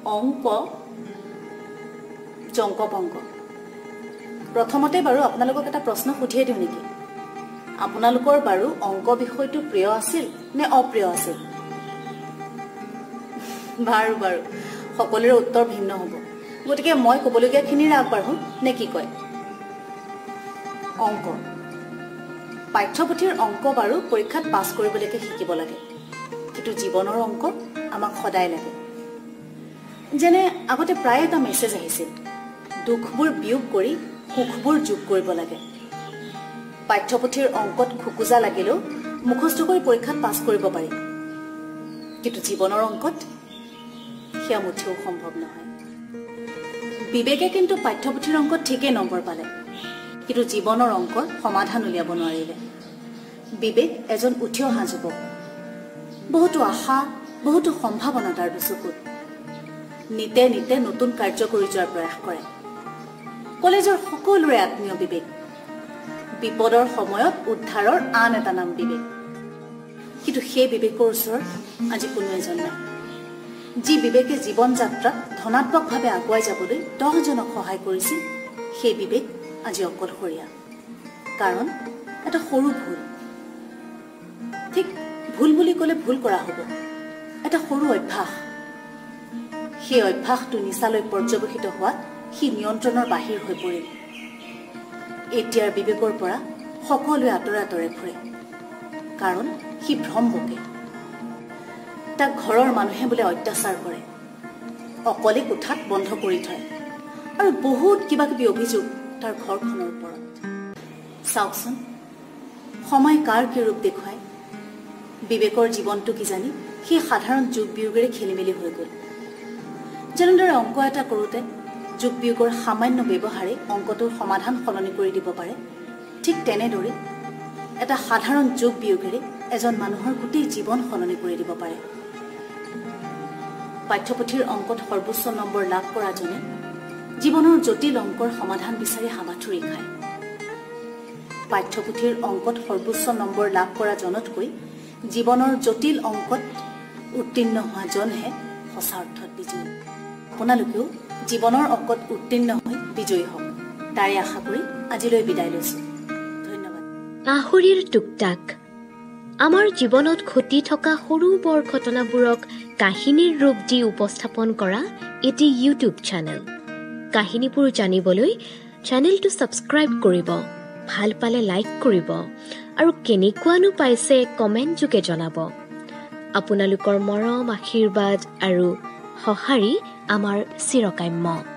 অংক জংক পংক প্ৰথমতে বাৰু আপোনালোকক এটা প্ৰশ্ন সুধিয়ে দিওঁ নেকি আপোনালোকৰ বাৰু অংক বিষয়টো প্ৰিয় আছিল নে অপ্ৰিয় আছিল বাৰু বাৰু সকলোৰে উত্তৰ ভিন্ন হ'ব গতিকে মই ক'বলগীয়াখিনিৰে আগবাঢ়ো নে কি কয় অংক পাঠ্যপুথিৰ অংক বাৰু পৰীক্ষাত পাছ কৰিবলৈকে শিকিব লাগে কিন্তু জীৱনৰ অংক আমাক সদায় লাগে যেনে আগতে প্ৰায় এটা মেছেজ আহিছিল দুখবোৰ বিয়োগ কৰি সুখবোৰ যোগ কৰিব লাগে পাঠ্যপুথিৰ অংকত খুকুজা লাগিলেও মুখস্থ কৰি পৰীক্ষাত পাছ কৰিব পাৰি কিন্তু জীৱনৰ অংকত সেয়া মুঠেও সম্ভৱ নহয় বিবেকে কিন্তু পাঠ্যপুথিৰ অংকত ঠিকেই নম্বৰ পালে কিন্তু জীৱনৰ অংকৰ সমাধান উলিয়াব নোৱাৰিলে বিবেক এজন উঠি অহা যুৱক বহুতো আশা বহুতো সম্ভাৱনা তাৰ চকুত নিতে নিতে নতুন কাৰ্য কৰি যোৱাৰ প্ৰয়াস কৰে কলেজৰ সকলোৰে আত্মীয় বিবেক বিপদৰ সময়ত উদ্ধাৰৰ আন এটা নাম বিবেক কিন্তু সেই বিবেকৰ ওচৰত আজি কোনো এজন নাই যি বিবেকে জীৱন যাত্ৰাত ধনাত্মকভাৱে আগুৱাই যাবলৈ 10 জনক সহায় কৰিছিল সেই বিবেক আজি অকলশৰীয়া কাৰণ এটা সৰু ভুল ঠিক ভুল বুলি ক'লে ভুল কৰা হ'ব এটা সৰু অভ্যাস সেই অভ্যাসটো নিচালৈ পৰ্যবেক্ষিত হোৱাত সি নিয়ন্ত্ৰণৰ বাহিৰ হৈ পৰিল এতিয়াৰ বিবেকৰ পৰা সকলোৱে আঁতৰে আঁতৰে ফুৰে কাৰণ সি ভ্ৰম বকে তাক ঘৰৰ মানুহে বোলে অত্যাচাৰ কৰে অকলে কোঠাত বন্ধ কৰি থয় আৰু বহুত কিবা কিবি অভিযোগ তাৰ ঘৰখনৰ ওপৰত চাওকচোন সময় কাৰ কি ৰূপ দেখুৱায় বিবেকৰ জীৱনটো কি জানি সেই সাধাৰণ যোগ বিয়োগেৰে খেলিমেলি হৈ গ'ল যেনেদৰে অংক এটা কৰোঁতে যোগ বিয়োগৰ সামান্য ব্যৱহাৰে অংকটোৰ সমাধান সলনি কৰি দিব পাৰে ঠিক তেনেদৰে এটা সাধাৰণ যোগ বিয়োগেৰে এজন মানুহৰ গোটেই জীৱন সলনি কৰি দিব পাৰে পাঠ্যপুথিৰ অংকত সৰ্বোচ্চ নম্বৰ লাভ কৰাজনে জীৱনৰ জটিল অংকৰ সমাধান বিচাৰি হাবাথুৰি খায় পাঠ্যপুথিৰ অংকত সৰ্বোচ্চ নম্বৰ লাভ কৰা জনতকৈ জীৱনৰ জটিল অংকত উত্তীৰ্ণ হোৱা জনহে সঁচা অৰ্থত বিজয়ী আপোনালোকেও জীৱনৰ অংকত উত্তীৰ্ণ হৈ বিজয়ী হওক তাৰে আশা কৰি আজিলৈ বিদায় লৈছো ধন্যবাদ আহুৰিৰ টুকটাক আমাৰ জীৱনত ঘটি থকা সৰু বৰ ঘটনাবোৰক কাহিনীৰ ৰূপ দি উপস্থাপন কৰা এটি ইউটিউব চেনেল কাহিনীবোৰ জানিবলৈ চেনেলটো সাবস্ক্ৰাইব কৰিব ভাল পালে লাইক কৰিব আৰু কেনেকুৱানো পাইছে কমেন্ট যোগে জনাব আপোনালোকৰ মৰম আশীৰ্বাদ আৰু সহাৰি আমাৰ চিৰকাম্য